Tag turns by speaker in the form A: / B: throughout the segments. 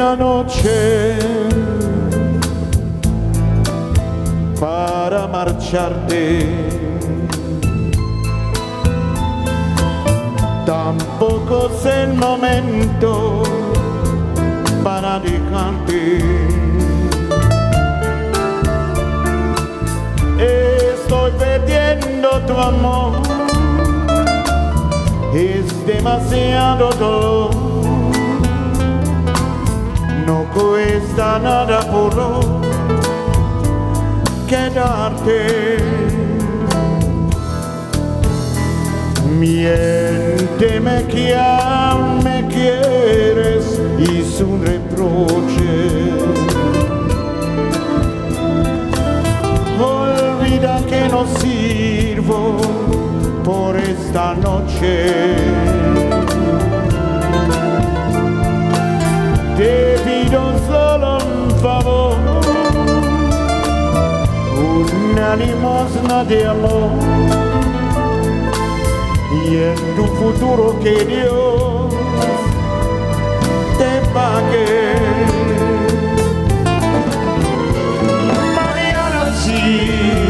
A: esta noche para marcharte. Tampoco es el momento para dejarte. Estoy perdiendo tu amor, es demasiado dolor. No cuesta nada por hoy quedarte. Miénteme que aún me quieres y sin reproche. Olvida que no sirvo por esta noche. Te pido solo un favor, una limosna de amor, y en tu futuro que Dios te pague. Mañana sí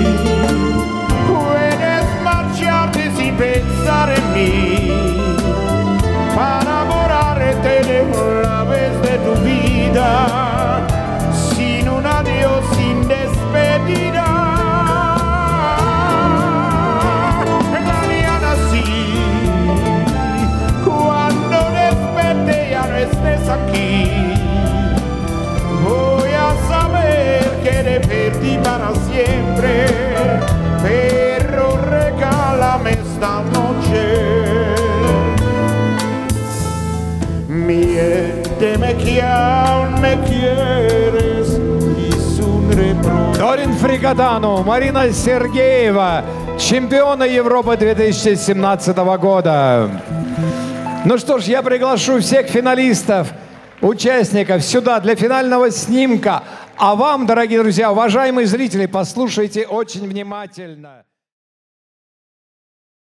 A: puedes marcharte sin pensar en mí, para borrarte de la vez de tu vida, sin un adiós, sin despedida. Mañana sí, cuando despierte ya no estés aquí, voy a saber que te perdí para siempre, pero regálame esta noche. Miénteme que aún me quieres y sin reproche.
B: Дорин Frecautanu, Marina Sergeeva, чемпионы Европы 2017 года. Ну что ж, я приглашу всех финалистов, участников сюда для финального снимка. А вам, дорогие друзья, уважаемые зрители, послушайте очень внимательно.